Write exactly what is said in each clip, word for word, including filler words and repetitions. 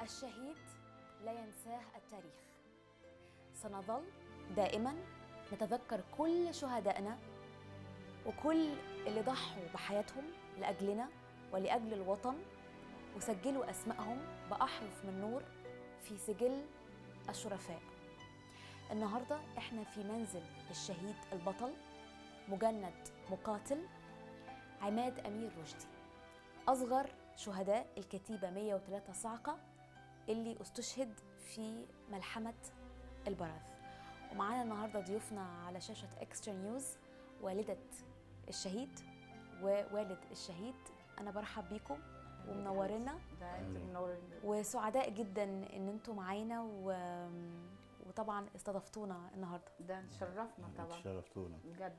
الشهيد لا ينساه التاريخ. سنظل دائما نتذكر كل شهدائنا وكل اللي ضحوا بحياتهم لأجلنا ولأجل الوطن وسجلوا أسمائهم بأحرف من نور في سجل الشرفاء. النهاردة احنا في منزل الشهيد البطل مجند مقاتل عماد أمير رشدي، أصغر شهداء الكتيبة مئة وثلاثة صاعقة اللي استشهد في ملحمة البراث. ومعانا النهاردة ضيوفنا على شاشة إكسترا نيوز والدة الشهيد ووالد الشهيد. أنا برحب بيكم ومنورنا وسعداء جدا إن أنتم معانا و... وطبعا استضفتونا النهاردة. ده شرفنا طبعا، شرفتونا بجد.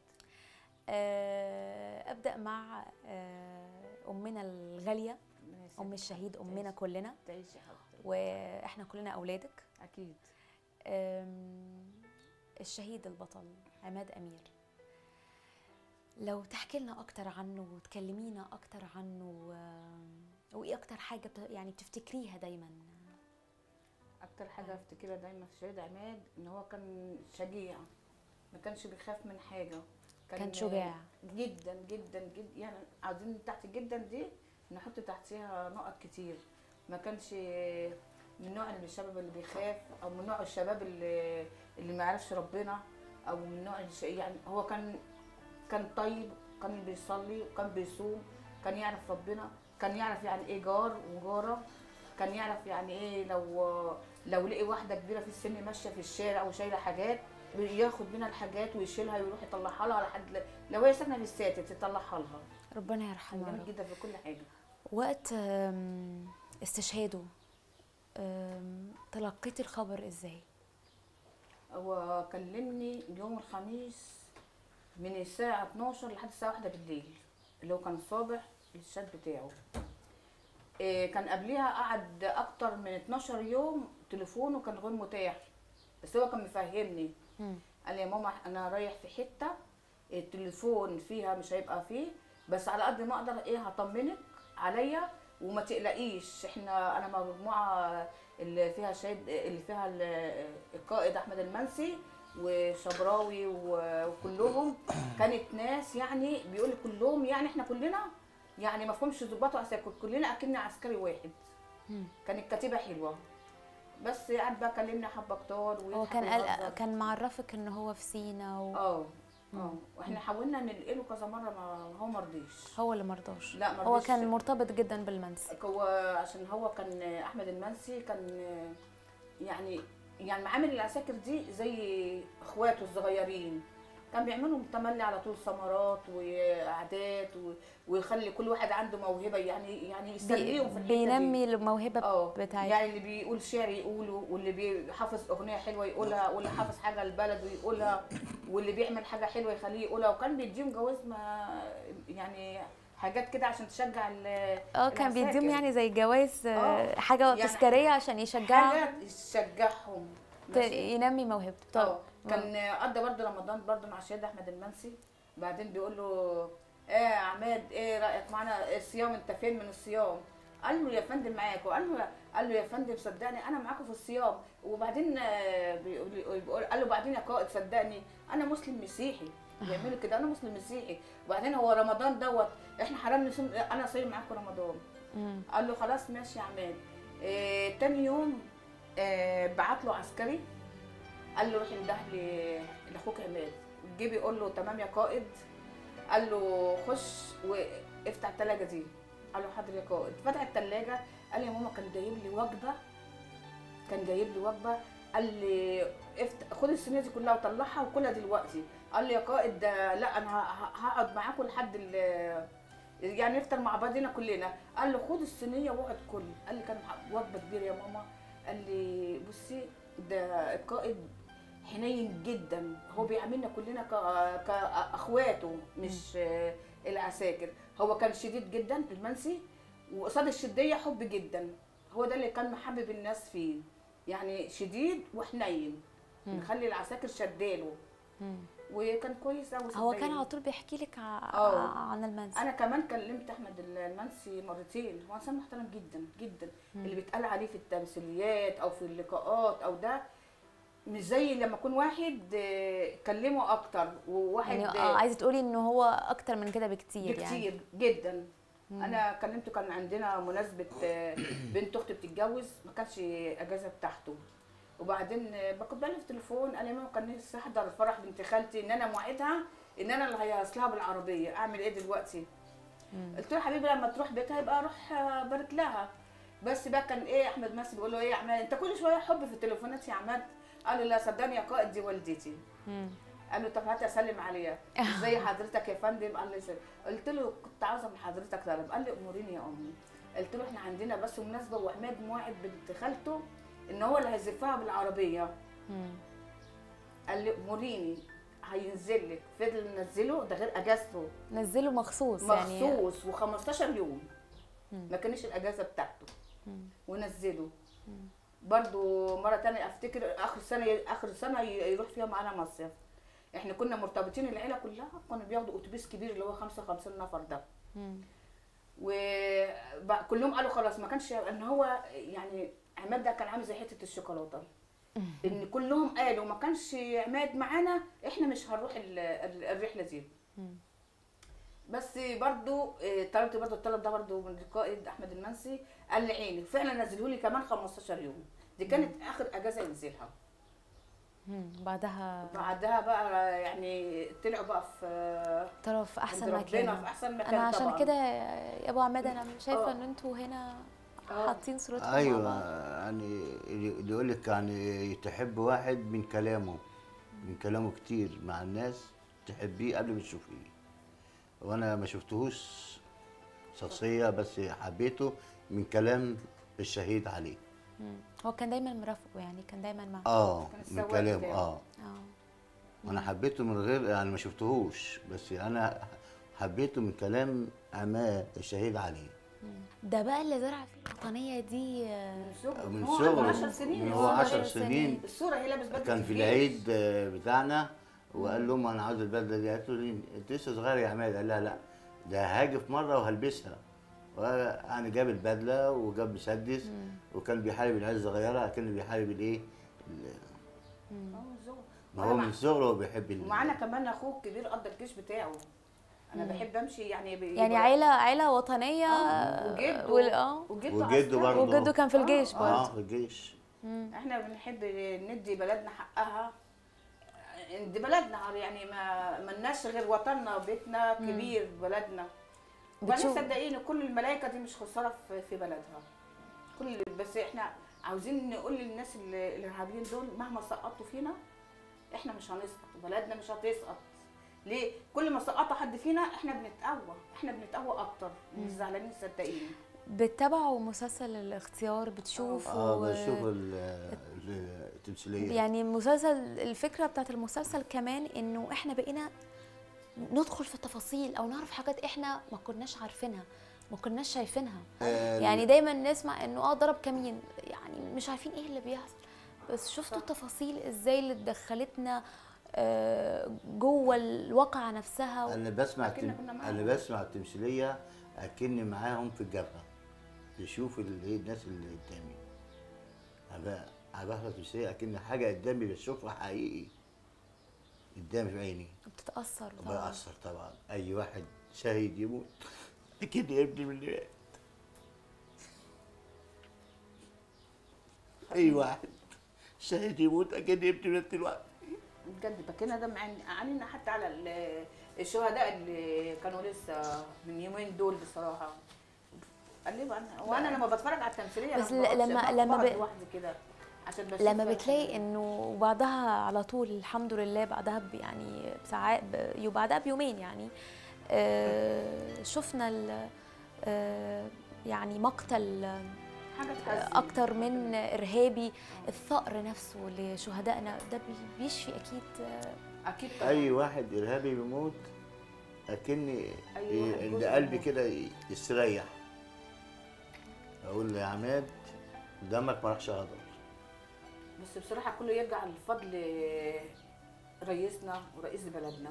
آه، أبدأ مع آه، أمنا الغالية، أم الشهيد، أمنا كلنا، تعيشي حضرتك وإحنا كلنا أولادك أكيد. الشهيد البطل عماد أمير، لو تحكي لنا أكتر عنه وتكلمينا أكتر عنه، وإيه أكتر حاجة يعني بتفتكريها دايما؟ أكتر حاجة أفتكرها دايما في الشهيد عماد إن هو كان شجيع، ما كانش بيخاف من حاجة، كان, كان شجاع جدا جدا جدا. يعني عاوزين تحت جدا دي نحط تحتها نقط كتير. ما كانش من نوع الشباب اللي بيخاف، او من نوع الشباب اللي اللي ما يعرفش ربنا، او من نوع يعني هو كان كان طيب، كان بيصلي وكان بيصوم، كان يعرف ربنا، كان يعرف يعني ايه جار وجاره، كان يعرف يعني ايه لو لو لقي واحده كبيره في السن ماشيه في الشارع وشايله حاجات ياخد منها الحاجات ويشيلها ويروح يطلعها لها لحد لو هي ساكنه في الساتر تطلعها لها. ربنا يرحمها. جميل جدا في كل حاجه. وقت استشهاده تلقيتي الخبر ازاي؟ هو كلمني يوم الخميس من الساعه اتناشر لحد الساعه واحدة بالليل، اللي هو كان الصبح الشات بتاعه. إيه كان قبليها قعد اكتر من اتناشر يوم تليفونه كان غير متاح، بس هو كان مفهمني. مم. قال لي يا ماما انا رايح في حته التليفون فيها مش هيبقى فيه، بس على قد ما اقدر ايه هطمنك عليا وما تقلقيش. احنا انا مجموعه اللي فيها شهيد اللي فيها القائد احمد المنسي وشبراوي وكلهم كانت ناس يعني بيقول كلهم يعني احنا كلنا يعني ما فهمش ضباط وعساكر، كلنا اكننا عسكري واحد. مم. كانت كتيبه حلوه. بس قعد بقى كلمني حبه كتار. هو كان قال كان معرفك ان هو في سينا و... اه اه واحنا حاولنا ننقله كذا مره، ما هو ما رضيش. هو اللي ما رضاش؟ لا ما رضيش. هو كان مرتبط جدا بالمنسي. هو عشان هو كان احمد المنسي كان يعني يعني معامل العساكر دي زي اخواته الصغيرين، كان بيعملوا تملي على طول سمرات وقعدات ويخلي كل واحد عنده موهبه، يعني يعني يسليهم في الحته دي، بينمي الموهبه بتاعته. يعني اللي بيقول شعر يقوله، واللي بيحافظ اغنيه حلوه يقولها، واللي حافظ حاجه لبلده يقولها، واللي بيعمل حاجه حلوه يخليه يقولها. وكان بيديهم جواز ما يعني حاجات كده عشان تشجع اه كان بيديهم يعني زي جواز حاجه يعني تذكاريه عشان يشجعهم، حاجه يشجعهم ينمي موهبته. طب كان قضى برضه رمضان برضه مع الشهيد احمد المنسي. بعدين بيقول له ايه يا عماد ايه رايك معانا الصيام، انت فين من الصيام؟ قال له يا فندم معاكم. قال له قال له يا فندم صدقني انا معاكم في الصيام. وبعدين بيقول قال له بعدين يا قائد صدقني انا مسلم مسيحي، بيعملوا كده انا مسلم مسيحي. وبعدين هو رمضان دوت احنا حرام نصوم، انا صايم معاكم رمضان. قال له خلاص ماشي يا عماد. إيه تاني يوم إيه بعت له عسكري قال له روح انده لاخوك عماد، جه بيقول له تمام يا قائد. قال له خش وافتح الثلاجه دي. قال له حاضر يا قائد. فتح الثلاجه قال لي يا ماما كان جايب لي وجبه، كان جايب لي وجبه. قال لي افتح خد الصينيه دي كلها وطلعها وكلها دلوقتي. قال لي يا قائد ده لا انا هقعد معاكم لحد يعني نفطر مع بعضنا كلنا. قال له خد الصينيه واقعد كل. قال لي كان وجبه كبيره يا ماما. قال لي بصي ده القائد حنين جدا، هو بيعاملنا كلنا كاخواته مش العساكر. هو كان شديد جدا المنسي، وقصاد الشديه حب جدا. هو ده اللي كان محبب الناس فيه، يعني شديد وحنين، نخلي العساكر شداله. وكان كويس قوي. هو كان على طول بيحكي لك ع- اه. عن المنسي. انا كمان كلمت احمد المنسي مرتين، هو انسان محترم جدا جدا. مم. اللي بيتقال عليه في التمثيليات او في اللقاءات او ده مش زي لما يكون واحد آه، كلمه اكتر وواحد يعني آه، آه، عايزه تقولي ان هو اكتر من كده بكتير يعني. بكتير جدا. مم. انا كلمته، كان عندنا مناسبه آه، بنت اختي بتتجوز، ما كانش اجازه بتاعته. وبعدين آه، كنت بقلب في التليفون، قال لي ماما كان نفسي احضر فرح بنت خالتي، ان انا موعدها ان انا اللي هيصلها بالعربيه، اعمل ايه دلوقتي؟ مم. قلت له حبيبي لما تروح بيتها يبقى اروح آه، بارك لها. بس بقى كان ايه، احمد ماسي بيقول له ايه يا عماد انت كل شويه حب في التليفونات يا عماد؟ قال له لا صدقني يا قائد دي والدتي. مم. قال له طب هات اسلم عليها. ازي حضرتك يا فندم؟ قال لي سلام. قلت له كنت عاوزه من حضرتك طلب. قال لي اموريني يا امي. قلت له احنا عندنا بس مناسبه وعماد موعد بنت خالته ان هو اللي هيزفها بالعربيه. مم. قال لي اموريني. هينزل لك، فضل نزله، ده غير اجازته نزله مخصوص يعني. مخصوص و15 يوم مم. ما كانش الاجازه بتاعته مم. ونزله. مم. برضو مره تانية افتكر اخر سنه اخر سنه يروح فيها معانا مصيف. احنا كنا مرتبطين العيله كلها، كانوا بياخدوا اتوبيس كبير اللي هو خمسة وخمسين نفر ده. مم. وكلهم قالوا خلاص، ما كانش ان هو يعني عماد ده كان عامل زي حته الشوكولاته. ان كلهم قالوا ما كانش عماد معانا احنا مش هنروح ال- ال- الرحله دي. مم. بس برضو آه، طلبت برضو الطلب ده برضو من القائد احمد المنسي، قال لي عيني فعلا نزلوا لي كمان خمستاشر يوم. دي كانت اخر اجازه ينزلها. مم. بعدها بعدها بقى يعني طلعوا بقى في طلعوا في عند احسن ربنا مكان. في احسن مكان انا عشان طبعا. كده يا ابو عماد انا شايفه آه. ان انتوا هنا آه. حاطين صورتكم مع ايوه، بعض. يعني اللي يقول لك يعني تحب واحد من كلامه، من كلامه كتير مع الناس تحبيه قبل ما تشوفيه. وانا ما شفتهوش شخصيه، بس حبيته من كلام الشهيد عليه. مم. هو كان دايما مرافقه يعني، كان دايما معاه. اه كان من السواق كلامه بتاعه. اه. اه. وانا حبيته من غير يعني ما شفتهوش، بس انا حبيته من كلام عماه الشهيد عليه. مم. ده بقى اللي زرع فيه الوطنيه دي آه، من صغره من هو صغره، عنده عشر سنين. من هو هو صغير عشر سنين. سنين الصوره هي لابس بدله كان في الجيش. العيد آه، بتاعنا، وقال لهم انا عاوز البدله دي. قالت له ليه؟ انت لسه صغير يا عماد. قال لها لا، ده هاجي في مره وهلبسها. يعني جاب البدله وجاب مسدس، مم. وكان بيحارب العيال الصغيره كان بيحارب الايه؟ ال- مم. هو من صغره. ما هو من صغره بيحب ال- ومعانا كمان اخوه الكبير قضى الجيش بتاعه. انا مم. بحب امشي يعني بي- يعني يبقى- عيله عيله وطنيه. آه، وجده وال- اه وجده وجده عسكري. برضه. وجده كان في آه، الجيش آه. برضه. اه في الجيش. مم. احنا بنحب ندي بلدنا حقها. دي بلدنا يعني، ما ملناش غير وطننا وبيتنا كبير بلدنا. وبعدين بتشوف- صدقيني كل الملايكه دي مش خساره في في بلدها. كل بس احنا عاوزين نقول للناس ال- الارهابيين دول مهما سقطوا فينا احنا مش هنسقط، بلدنا مش هتسقط. ليه؟ كل ما سقطوا حد فينا احنا بنتقوى، احنا بنتقوى اكتر، مش زعلانين صدقيني. بتتابعوا مسلسل الاختيار؟ بتشوفوا اه بشوف ال- ال- التمثيليه. يعني مسلسل، الفكره بتاعت المسلسل كمان انه احنا بقينا ندخل في التفاصيل او نعرف حاجات احنا ما كناش عارفينها، ما كناش شايفينها. آه، يعني دايما نسمع انه اه ضرب كمين، يعني مش عارفين ايه اللي بيحصل، بس شفتوا التفاصيل ازاي اللي دخلتنا آه، جوه الواقعه نفسها. انا بسمع أكننا التم... كنا معاهم. انا بسمع التمثيليه اكني معاهم في الجبهه، بشوف ال- ايه الناس اللي قدامي. أبقى أبقى التمثيليه اكن حاجه قدامي بشوفها حقيقي قدامي في عيني. بتتاثر طبعا. بأثر طبعا. اي واحد شهيد يموت اكيد ابني من اللي مات. اي واحد شهيد يموت اكيد ابني من دلوقتي. بجد بكينا دم عن- عنينا حتى على ال- الشهداء اللي كانوا لسه من يومين دول بصراحه. قال لي بقى أنا- وانا لما بتفرج على التمثيليه بس أنا ما بقعدش- لما- بقعد لما ب- لوحدي كده عشان بشوف لما الحاجات بتلاقي دي. انه بعدها على طول الحمد لله، بعدها ب- يعني بساعات ب- وبعدها بيومين يعني آه، شفنا ال- آه، يعني مقتل حاجه تحزن. اكتر من ارهابي، الثأر نفسه لشهدائنا ده بي- بيشفي اكيد. آه، اكيد طبعا. اي واحد ارهابي بيموت اكني أي واحد عند جزء قلبي بيموت. كده يستريح. اقول له يا عماد دمك ما راحش هدر. بس بصراحه كله يرجع الفضل رئيسنا ورئيس بلدنا.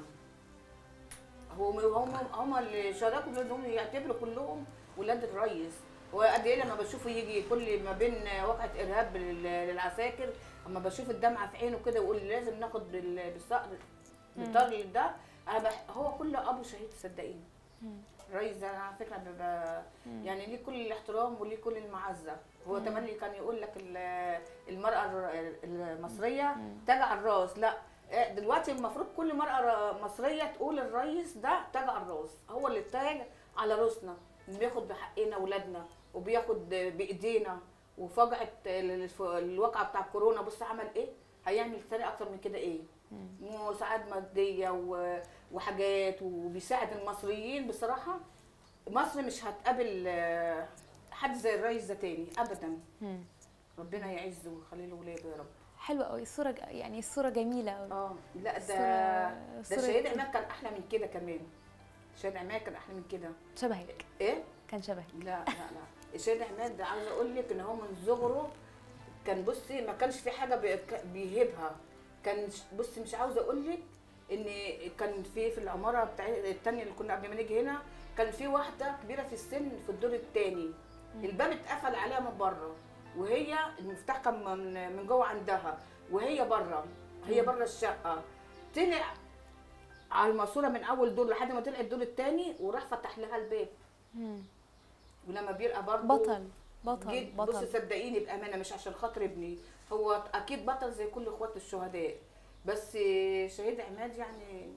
هم هم هم اللي شاركوا بانهم يعتبروا كلهم ولاد الرئيس. وقد ايه لما بشوفه يجي كل ما بين وقعه ارهاب لل- للعساكر، اما بشوف الدمعه في عينه كده ويقول لازم ناخد بال- بالصقر بالطار ده، انا بح... هو كله ابو شهيد صدقيني. الرئيس ده على فكره بيبقى يعني ليه كل الاحترام وليه كل المعزه. هو تملي كان يقول لك ال- المراه الر- المصريه تاج على الراس، لا دلوقتي المفروض كل مرأة مصرية تقول الرئيس ده تاج على الراس، هو اللي تاج على راسنا، بياخد بحقنا ولادنا وبياخد بايدينا. وفجأة الف- الواقعة بتاع كورونا بص عمل ايه؟ هيعمل تاني اكتر من كده ايه؟ مساعدة مادية و- وحاجات، وبيساعد المصريين. بصراحة مصر مش هتقابل آه، حد زي الرئيس ده تاني ابدا. ربنا يعزه ويخلي له ولاده يا رب. حلوه قوي الصوره، ج- يعني الصوره جميله قوي. اه لا ده الصورة- ده صورة- شهيد عماد كان احلى من كده كمان. شهيد عماد كان احلى من كده. شبهك، ايه؟ كان شبهك. لا لا لا شهيد عماد ده عاوزه اقول لك ان هو من صغره كان بصي ما كانش في حاجه بي- بيهبها. كان ش- بصي مش عاوزه اقول لك ان كان في في العماره بتاع الثانيه اللي كنا قبل ما نيجي هنا، كان في واحده كبيره في السن في الدور الثاني، الباب اتقفل عليها من بره، وهي المفتاح كان من من جوه عندها، وهي بره، هي بره الشقه. طلع على الماسوره من اول دور لحد ما طلع الدور الثاني وراح فتح لها الباب. مم. ولما بيبقى برضه بطل بطل جيت بصي بطل. صدقيني بامانه مش عشان خاطر ابني، هو اكيد بطل زي كل اخوات الشهداء، بس شهيد عماد يعني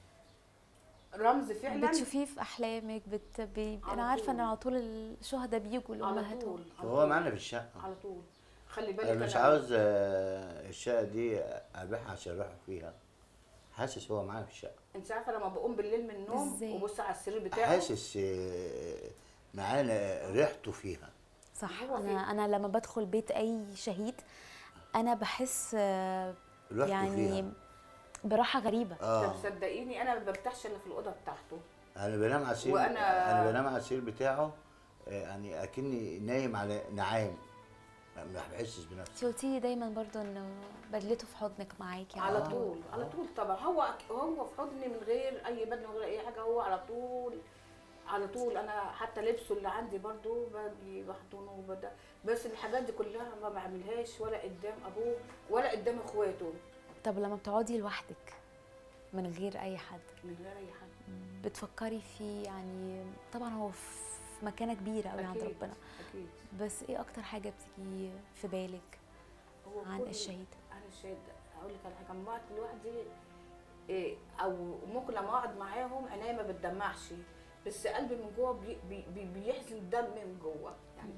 رمز فعلا. بتشوفيه في احلامك بت... بي... على انا عارفه طول. ان على طول الشهداء بيجوا على لامهاتهم. طول على هو طول. معانا في الشقه. على طول. خلي بالك انا مش عاوز آه، الشقه دي ابيعها عشان اروح فيها. حاسس هو معانا في الشقه. انت عارفه لما بقوم بالليل من النوم إزاي؟ وبص على السرير بتاعه حاسس آه، معانا ريحته فيها. صح. هو انا انا لما بدخل بيت اي شهيد انا بحس آه، ريحته يعني فيها. براحه غريبه. طب اه صدقيني انا ما برتاحش الا في الاوضه بتاعته. انا بنام على السرير، وأنا- انا بنام على السرير بتاعه آه، يعني اكني نايم على نعام، ما ما بحسش بنفسي. انت قلتي لي دايما برضو انه بدلته في حضنك معاكي على طول على طول طبعا. هو هو في حضني من غير اي بدله من غير اي حاجه، هو على طول على طول. انا حتى لبسه اللي عندي برضو باجي بحضنه وبدا، بس الحاجات دي كلها ما بعملهاش ولا قدام ابوه ولا قدام اخواته. طب لما بتقعدي لوحدك من غير اي حد من غير اي حد. بتفكري فيه؟ يعني طبعا هو في مكانه كبيره قوي عند أكيد، ربنا، اكيد. بس ايه اكتر حاجه بتيجي في بالك هو عن كل- الشهيد؟ عن الشهيد هقول لك على حاجه، لما اقعد لوحدي إيه، او ممكن لما اقعد معاهم عينيا ما بتدمعش، بس قلبي من جوه بي بي بي بيحزن دم من جوه يعني.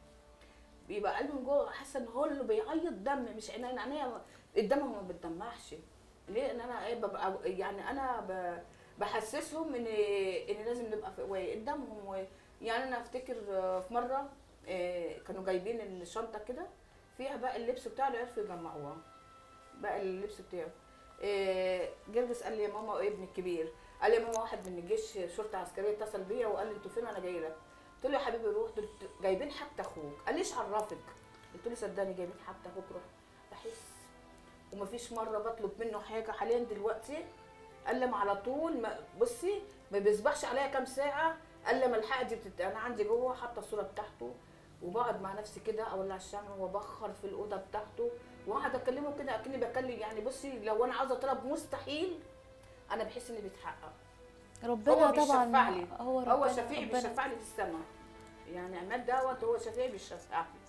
بيبقى قلبي من جوه حاسه ان هو اللي بيعيط دم، مش عينيا. عينيا الدم ما بتدمعش. ليه؟ ان انا ايه ببقى يعني انا ب- بحسسهم ان ان لازم نبقى في قوايا قدامهم. و- يعني انا افتكر آه، في مره آه، كانوا جايبين الشنطه كده فيها بقى اللبس بتاعه اللي عرفوا يجمعوها، بقى اللبس بتاعه. آه، جرجس قال لي يا ماما ابني الكبير قال لي يا ماما واحد من الجيش شرطه عسكريه اتصل بيا وقال لي انتوا فين؟ انا جاي لك. قلت له يا حبيبي روح، دول جايبين حاجه اخوك. قال لي ايش عرفك؟ قلت له صدقني جايبين حاجه اخوك. روح. بحس ومفيش مره بطلب منه حاجه حاليا دلوقتي قال لما على طول ما بصي ما بيسبحش عليا كام ساعه، قال لما الحاجه دي بتت... انا عندي جوه حاطه الصوره بتاعته، وبقعد مع نفسي كده اولع الشمع وبخر في الاوضه بتاعته واقعد اكلمه كده اكني بكلم. يعني بصي لو انا عاوزه طلب مستحيل انا بحس اني بيتحقق. ربنا هو طبعا بيشفع لي، هو هو ربنا شفيع ربنا. بيشفع لي في السماء. يعني عماد دوت هو شفيع بيشفع لي.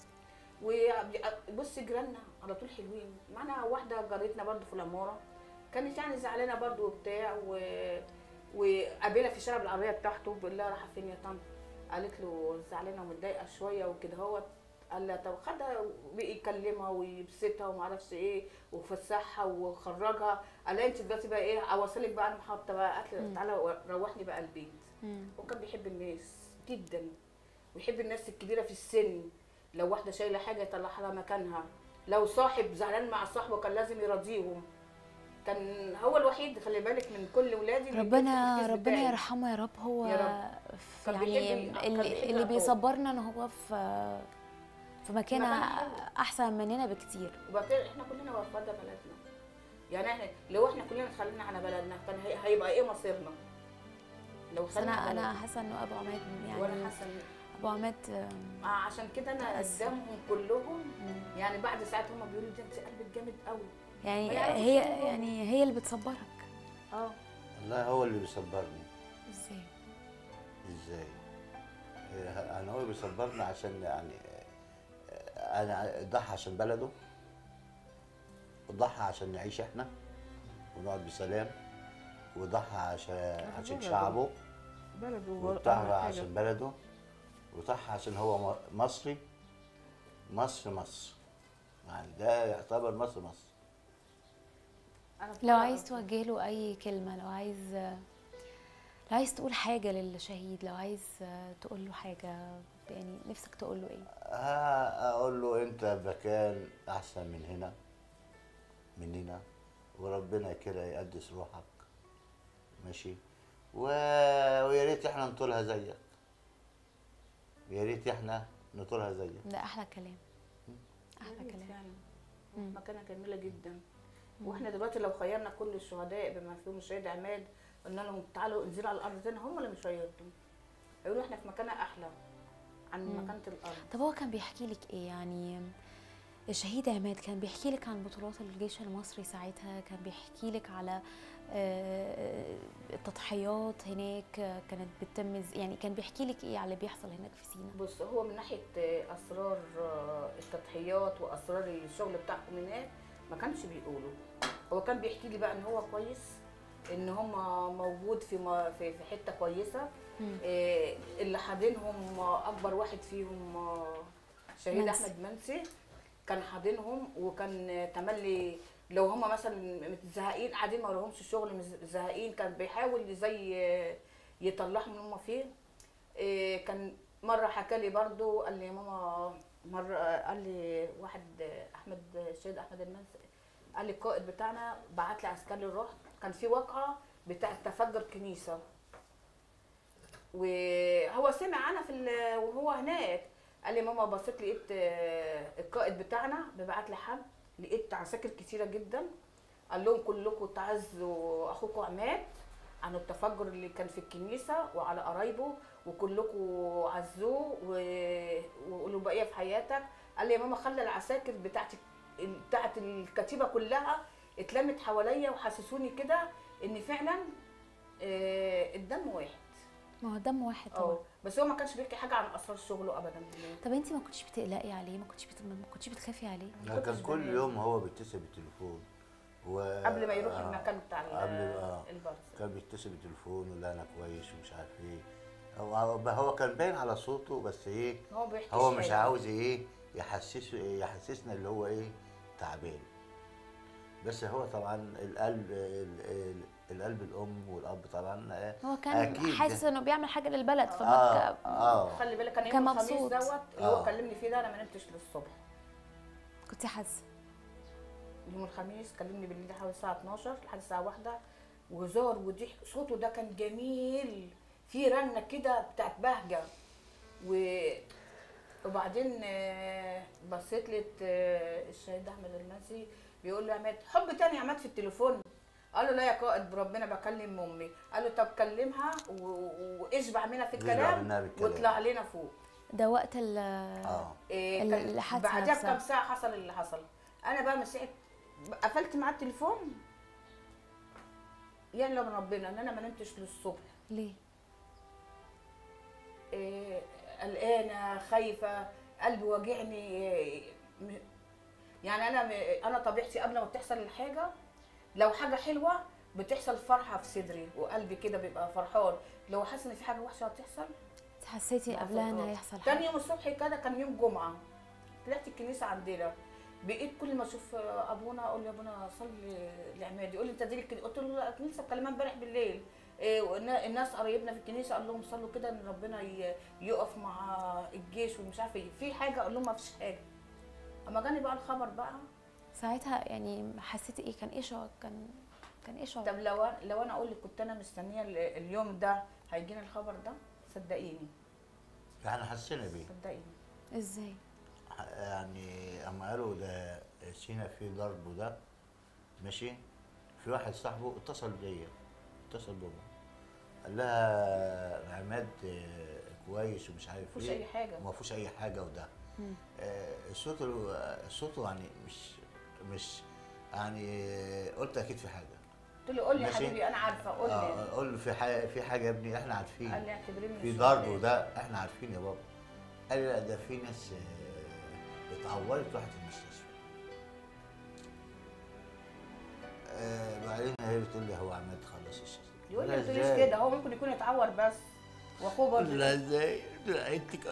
وبصي جيراننا على طول حلوين. معانا واحده جارتنا برضو في العماره كانت يعني زعلانه برضو وبتاع و... وقابلها في شارع بالعربيه بتاعته بيقول لها رايحه فين يا طنط؟ قالت له زعلانه ومتضايقه شويه وكده هوت. قال لها طب خدها يكلمها ويبسطها وما اعرفش ايه وفسحها وخرجها. قال لها انت دلوقتي بقى ايه اوصلك بقى المحطه بقى؟ قالت له تعالى روحني بقى البيت. مم. وكان بيحب الناس جدا ويحب الناس الكبيره في السن. لو واحده شايله حاجه يطلعها لها مكانها، لو صاحب زعلان مع صاحبه كان لازم يراضيهم. كان هو الوحيد خلي بالك من كل ولادي اللي ربنا بيفتح الكيس ربنا بتاعي. يرحمه يا رب. هو يا رب. في كان يعني بيحب- كان اللي, بيحب اللي العطاء. بيصبرنا ان هو في في مكانه مكانة حلوة. احسن مننا بكتير. وبعد كده احنا كلنا ورفضنا بلدنا. يعني احنا لو احنا كلنا اتخلينا على بلدنا كان هي- هيبقى ايه مصيرنا؟ لو بس خلينا انا على انا بلدنا. حاسه انه ابو عماد يعني وانا حاسه إن- ابو عماد آم، آه عشان كده انا تأثر. قدامهم كلهم، مم. يعني بعد ساعات هم بيقولوا لي انت قلبك جامد قوي. يعني ما يعرفوش هي يقولوا. يعني هي اللي بتصبرك. اه والله هو اللي بيصبرني. ازاي؟ ازاي؟ إيه، يعني هو بيصبرنا عشان يعني آه، انا ضحى عشان بلده، وضحى عشان نعيش احنا ونقعد بسلام، وضحى عشان عشان بلده. شعبه، بلده وضحى عشان بلده، وضحى عشان هو م- مصري. مصر مصر، يعني ده يعتبر مصر مصر. لو عايز توجه له اي كلمه، لو عايز لو عايز تقول حاجه للشهيد، لو عايز تقول له حاجه، يعني نفسك تقول له ايه؟ ها اقول له انت مكان احسن من هنا مننا، وربنا كده يقدس روحك، ماشي، و... ويا ريت احنا نطولها زيك، يا ريت احنا نطولها زيك. ده احلى كلام، احلى كلام. يعني مم. مكانها جميله جدا. واحنا دلوقتي لو خيرنا كل الشهداء بما فيهم الشهيد عماد، قلنا لهم تعالوا انزلوا على الارض تاني، هم اللي مش هيرضوا، هيقولوا احنا في مكانها احلى عن مم. مكانه الارض. طب هو كان بيحكي لك ايه يعني؟ الشهيد عماد كان بيحكي لك عن بطولات الجيش المصري ساعتها، كان بيحكي لك على آه، التضحيات هناك آه، كانت بتتم إز- يعني كان بيحكي لك ايه على اللي بيحصل هناك في سيناء؟ بص هو من ناحيه اسرار التضحيات واسرار الشغل بتاعهم هناك ما كانش بيقولوا. هو كان بيحكي لي بقى ان هو كويس، ان هم موجود في م- في في حته كويسه. مم. إيه اللي حاضنهم اكبر واحد فيهم آه، شهيد منسي. احمد منسي، كان حاضنهم وكان تملي لو هم مثلا متزهقين قاعدين ما لهمش شغل مزهقين كان بيحاول زي يطلعهم اللي هم فيه. إيه كان مره حكى لي برضو قال لي يا ماما، مره قال لي واحد احمد الشهيد احمد المنسي قال لي القائد بتاعنا بعت لي عسكري رحت كان في واقعه بتاعه تفجر كنيسه، وهو سمع انا في ال- وهو هناك قال لي ماما بصيت لقيت آه، القائد بتاعنا بيبعت لي حد، لقيت عساكر كتيره جدا، قال لهم كلكم تعزوا اخوكم عماد عن التفجر اللي كان في الكنيسه وعلى قرايبه، وكلكم عزوه و- وقولوا بقيه في حياتك. قال لي يا ماما خلى العساكر بتاعت بتاعت الكتيبه كلها اتلمت حواليا وحسسوني كده ان فعلا آه، الدم واحد. ما هو دم واحد طبعا. اه بس هو ما كانش بيحكي حاجه عن اسرار شغله ابدا. طب انت ما كنتش بتقلقي عليه؟ ما كنتش بت... ما كنتش بتخافي عليه؟ ده كان كل يوم هو بيتصل بالتليفون و... قبل ما يروح آه، المكان بتاع ال- قبل آه. البرز. كان بيتصل بالتليفون ويقول لي انا كويس ومش عارف ايه. هو هو كان باين على صوته، بس ايه، هو بيحكي هو مش عاوز ايه يحسس يحسسنا اللي هو ايه تعبان. بس هو طبعا القلب ال- ال- القلب الام والاب طبعا آه، هو كان أكيد. حاسس انه بيعمل حاجه للبلد فما اه ك- اه خلي بالك كان كان يوم الخميس مبسوط. دوت اللي هو آه. كلمني فيه ده انا ما نمتش للصبح. كنت حاسه. يوم الخميس كلمني بالليل حوالي الساعه اتناشر لحد الساعه واحدة، وهزار وضحك، صوته ده كان جميل في رنه كده بتاعت بهجه. و وبعدين آه، بصيت لقيت آه، الشهيد احمد المنسي بيقول له يا عماد حب تاني يا عماد في التليفون. قال له لا يا قائد بربنا بكلم امي. قال له طب كلمها و- واشبع منها في اشبع الكلام منها بالكلام. واطلع لنا فوق. ده وقت ال اه إيه ال- كان الحادثة بعدها نفسها. بكام ساعه حصل اللي حصل. انا بقى مسحت قفلت معاه التليفون يعلم ربنا ان انا ما نمتش للصبح. ليه؟ إيه قلقانه خايفه قلبي واجعني. إيه م- يعني انا م- انا طبيعتي قبل ما بتحصل الحاجه لو حاجه حلوه بتحصل فرحه في صدري وقلبي كده بيبقى فرحان، لو حاسس ان في حاجه وحشه هتحصل حسيتي ما قبلها ان فرحان. هيحصل تاني حاجه؟ يوم الصبح كده كان يوم جمعه طلعت الكنيسه عندنا، بقيت كل ما اشوف ابونا اقول له يا ابونا صلي لعماد، يقول لي انت دي الكنيسه، قلت له لا الكنيسه بكلمها امبارح بالليل. إيه والنا- الناس قرايبنا في الكنيسه قال لهم صلوا كده ان ربنا ي- يقف مع الجيش ومش عارفه ايه في حاجه، اقول لهم ما فيش حاجه. اما جاني بقى الخبر بقى، ساعتها يعني حسيتي ايه؟ كان ايه شعور؟ كان كان ايه شعور؟ طب لو لو انا اقول لك كنت انا مستنيه ال- اليوم ده هيجيني الخبر ده، صدقيني احنا حسينا بيه. صدقيني. ازاي؟ يعني اما قالوا ده سينا فيه ضرب وده ماشي، في واحد صاحبه اتصل بيا، اتصل بابا، قال لها عماد آه، كويس ومش عارف مفيش ايه، اي حاجه. ما فيهوش اي حاجه وده مم. آه، صوته صوته يعني مش مش يعني آه، قلت اكيد في حاجه. قلت له قول لي يا ماشي. حبيبي انا عارفه، قول لي. اه قول له في حاجه، في حاجه يا ابني احنا عارفين، قال لي اعتبريني في مش ضرب واخداه. وده احنا عارفين يا بابا. قال لي لا ده في ناس آه، اتعورت راحت المستشفى. آه بعدين هي بتقول لي هو عماد خلص الشغل. يقول لي لا ما تقوليش إزاي؟ كده، هو ممكن يكون اتعور بس واخوه برضه. لا ازاي؟ لا انت كان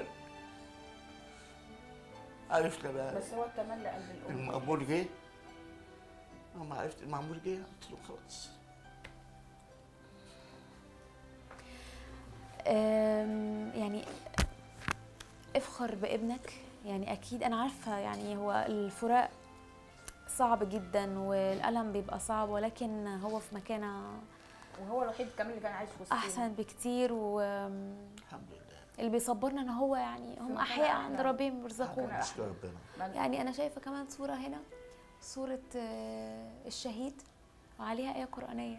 عرفنا بقى بس هو التملي قلب الام. المأمور جه، اما عرفت المأمور جه قلت له خلاص. أم، يعني افخر بابنك، يعني اكيد انا عارفه يعني هو الفراق صعب جدا والألم بيبقى صعب، ولكن هو في مكانه وهو الوحيد كمان اللي كان عايش في وسطنا. احسن بكتير، واللي الحمد لله. بيصبرنا ان هو يعني هم مكانه احياء أحلى. عند ربهم يرزقون. مكانه نشكر ربنا. ما- يعني انا شايفه كمان صوره هنا، صوره آه، الشهيد وعليها ايه قرانيه.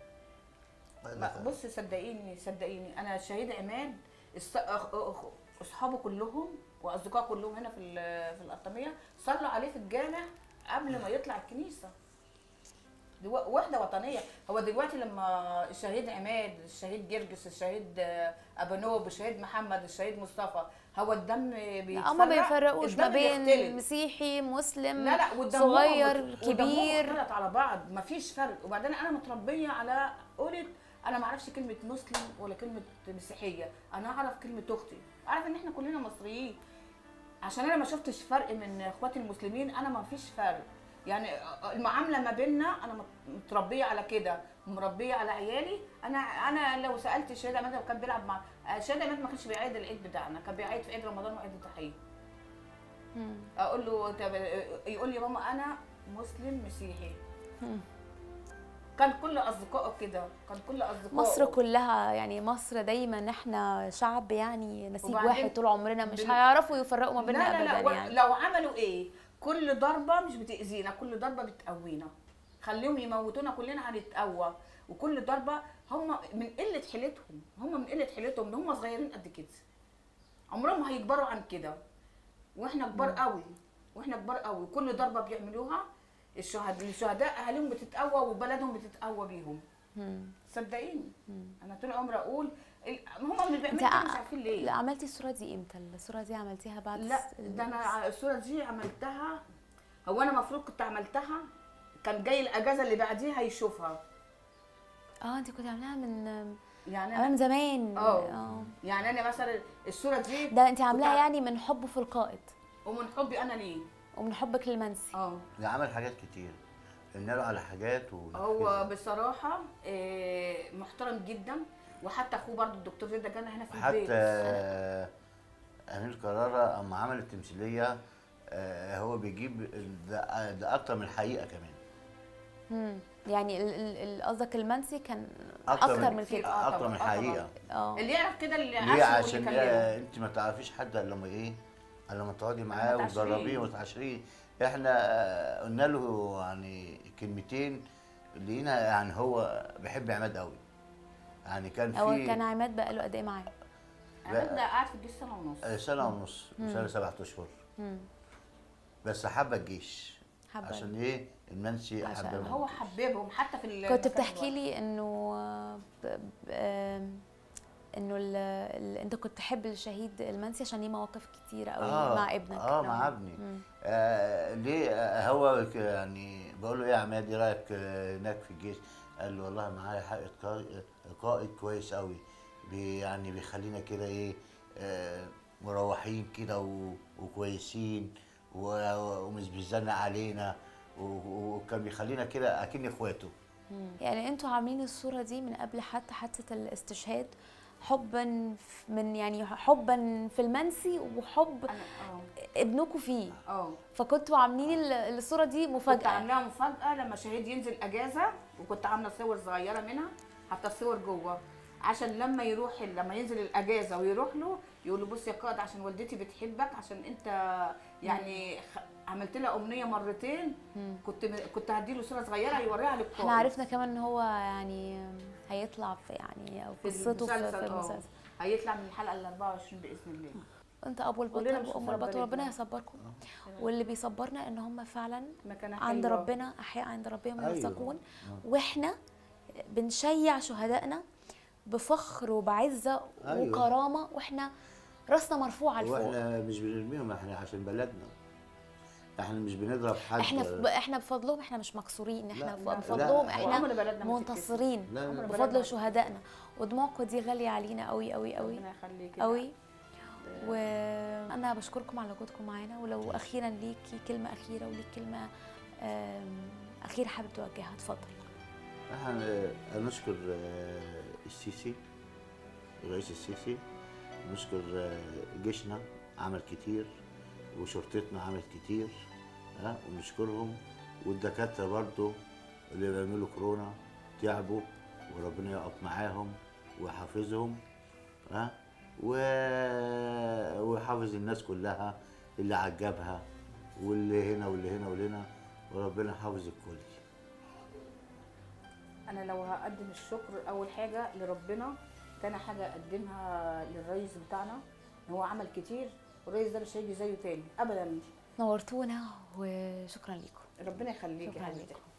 ما- بص صدقيني صدقيني انا الشهيد عماد است- أخ- أخ- اصحابه كلهم واصدقائه كلهم هنا في ال- في القطاميه صلوا عليه في الجامع قبل ما يطلع الكنيسه. دي و- وحده وطنيه. هو دلوقتي لما الشهيد عماد، الشهيد جرجس، الشهيد آه، ابانوب، الشهيد محمد، الشهيد مصطفى، هو الدم بيتفرق. لا، ما بيفرقوش ما الدم بين بيختلف. مسيحي مسلم لا لا والدم صغير كبير. مختلط على بعض، مفيش فرق. وبعدين انا متربيه على قولة، انا ما اعرفش كلمه مسلم ولا كلمه مسيحيه، انا اعرف كلمه اختي، اعرف ان احنا كلنا مصريين. عشان انا ما شفتش فرق من اخواتي المسلمين، انا ما فيش فرق. يعني المعامله ما بيننا انا متربيه على كده، مربيه على عيالي. انا انا لو سالت الشهيد عماد لو كان بيلعب مع الشهيد عماد ما كانش بيعيد العيد بتاعنا، كان بيعيد في عيد رمضان وعيد التحرير. مم. اقول له طب يقول لي ماما انا مسلم مسيحي. مم. كان كل اصدقائه كده، كان كل اصدقائه. مصر كلها يعني مصر دايما احنا شعب يعني نسيج وبعدين واحد طول عمرنا، مش بن- هيعرفوا يفرقوا ما لا بيننا لا لا ابدا و- يعني. لو عملوا ايه؟ كل ضربه مش بتاذينا، كل ضربه بتقوينا. خليهم يموتونا كلنا هنتقوى. وكل ضربه هم من قله حيلتهم، هم من قله حيلتهم ان هم صغيرين قد كده، عمرهم ما هيكبروا عن كده. واحنا كبار قوي، واحنا كبار قوي. كل ضربه بيعملوها الشهداء الشهداء اهاليهم بتتقوى وبلدهم بتتقوى بيهم. مم. صدقيني مم. انا طول عمري اقول ال- هم اللي انت بيعملوا كده مش عارفين ليه. لا عملتي الصوره دي امتى؟ الصوره دي عملتيها بعد لا الس- ده انا الصوره دي عملتها، هو انا المفروض كنت عملتها كان جاي الاجازه اللي بعديها يشوفها. اه انت كنت عاملاها من يعني عاملاها من انا زمان. اه يعني انا مثلا الصوره دي ده انت عاملاها كنت ع- يعني من حبه في القائد ومن حبي انا ليه. ومن حبك للمنسي. اه ده عمل حاجات كتير، قلنا له على حاجات ونفذها. هو بصراحه آه، محترم جدا. وحتى اخوه برضه الدكتور رضا جانا هنا في حتى البيت. آه، امير كرارة اما عمل التمثيليه آه، هو بيجيب ده, ده اكتر من الحقيقه كمان. امم يعني ال- ال- ال- قصدك المنسي كان أكتر اكتر من- من كده. آه اكتر طبعاً، من آه طبعاً. الحقيقه. اه اللي يعرف كده اللي ليه؟ عاشر عشان واللي كلمه. آه، انت ما تعرفيش حد الا لما ايه، الا لما تقعدي معاه لما تعاشريه. وتجربيه وتعاشريه. احنا آه، قلنا له يعني كلمتين لقينا يعني هو بيحب عماد قوي. يعني كان هو في كان عماد بقى له قد ايه معاه؟ عماد ده قاعد في الجيش سنه ونص. آه، سنه ونص، مم. سنه سبعة اشهر، امم بس حب الجيش. حبه. عشان ايه؟ المنسي عشان حببهم. هو حببهم حتى في ال- كنت المكان بتحكي الواحد. لي انه ب... ب... آم، انه ال... ال... انت كنت تحب الشهيد المنسي عشان ليه مواقف كتيره قوي آه، مع ابنك. اه مع ابني. مم. آه ليه؟ آه هو ك- يعني بقول له ايه يا عماد ايه رايك آه، هناك في الجيش؟ قال له والله معايا حق قائد قائد كويس قوي، بي يعني بيخلينا كده ايه آه مروحين كده و- وكويسين و- ومش بيزنق علينا و- وكان بيخلينا كده اكن اخواته. مم. يعني انتوا عاملين الصوره دي من قبل حتى حادثه الاستشهاد، حبا ف- من يعني حبا في المنسي وحب انا اه ابنكم فيه، اه فكنتوا عاملين ال- الصوره دي كنت مفاجاه. عاملاها مفاجاه لما شهيد ينزل اجازه، وكنت عامله صور صغيره منها، حتى الصور جوه عشان لما يروح لما ينزل الاجازه ويروح له يقول له بص يا قائد عشان والدتي بتحبك، عشان انت يعني خ- عملت لها امنيه مرتين، مم. كنت كنت هديله صوره صغيره يوريها للقائد. احنا عرفنا كمان ان هو يعني هيطلع في يعني او في قصته في, المسلسل في اه المسلسل. هيطلع من الحلقه ال أربعة وعشرين باذن الله. انت ابو كلنا البطل مش وام هنفرق البطل، ربنا بلدنا. يصبركم. واللي بيصبرنا ان هم فعلا مكانها عند حلوة. ربنا، احياء عند ربهم أيوة. يرزقون. آه. واحنا بنشيع شهدائنا بفخر وبعزه أيوة. وكرامه، واحنا راسنا مرفوعه لفوق. واحنا مش بنرميهم، احنا عشان بلدنا، احنا مش بنضرب حد. احنا ف... احنا بفضلهم احنا مش مكسورين، احنا لا، ف- لا، بفضلهم لا. احنا وعمر بلدنا ما منتصرين لا، لا. عمر بلدنا بفضل ما شهدائنا. ودموعكم دي غاليه علينا قوي قوي قوي ربنا يخليك قوي. وانا بشكركم على وجودكم معانا. ولو اخيرا ليكي كلمه اخيره وليك كلمه آم، اخيره حابب توجهها، اتفضل. احنا نشكر آه، السيسي، الرئيس السيسي، نشكر آه، جيشنا عمل كتير، وشرطتنا عمل كتير، ها، ونشكرهم. والدكاتره برضو اللي بيعملوا كورونا تعبوا، وربنا يقف معاهم ويحافظهم، ها، و- ويحافظ الناس كلها اللي عجبها، واللي هنا واللي هنا واللي هنا، وربنا يحافظ الكل. انا لو هقدم الشكر اول حاجه لربنا، تاني حاجه اقدمها للرئيس بتاعنا، ان هو عمل كتير، والرئيس ده مش هيجي زيه تاني ابدا. نورتونا وشكرا لكم. ربنا يخليك يا شكرا حبيبتي. لكم.